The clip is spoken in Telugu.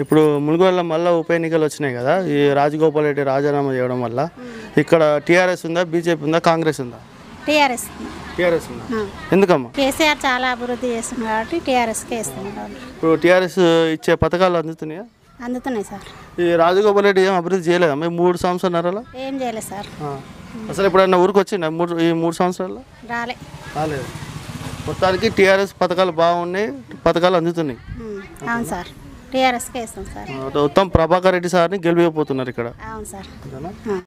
ఇప్పుడు మునుగోడులో మళ్ళీ ఉప ఎన్నికలు వచ్చినాయి కదా, ఈ రాజగోపాల్ రెడ్డి రాజీనామా చేయడం వల్ల ఇక్కడ టీఆర్ఎస్ ఉందా, బీజేపీ ఉందా, కాంగ్రెస్ ఉందా? టీఆర్ఎస్ ఉందా? ఎందుకమ్మా? కేసీఆర్ చాలా అభివృద్ధి చేస్తుంది కాబట్టి టీఆర్ఎస్కే ఇస్తున్నాం. ఇప్పుడు టీఆర్ఎస్ ఇచ్చే పథకాలు అందుతున్నాయా? అందుతున్నాయి సార్. ఈ రాజగోపాల్ రెడ్డి ఏం అభివృద్ధి చేయలేదా మీ 3 సంవత్సరాల? ఏం చేయలేదు సార్. అసలు ఎప్పుడన్నా ఊరికి వచ్చిందా ఈ 3 సంవత్సరాల్లో? రాలేదు. మొత్తానికి టీఆర్ఎస్ పథకాలు బాగున్నాయి, పథకాలు అందుతున్నాయి. అవును సార్, టీఆర్ఎస్కే ఇస్తాం సార్. ఉత్తమ్ ప్రభాకర్ రెడ్డి సార్ని గెలిపిపోతున్నారు ఇక్కడ. అవును సార్.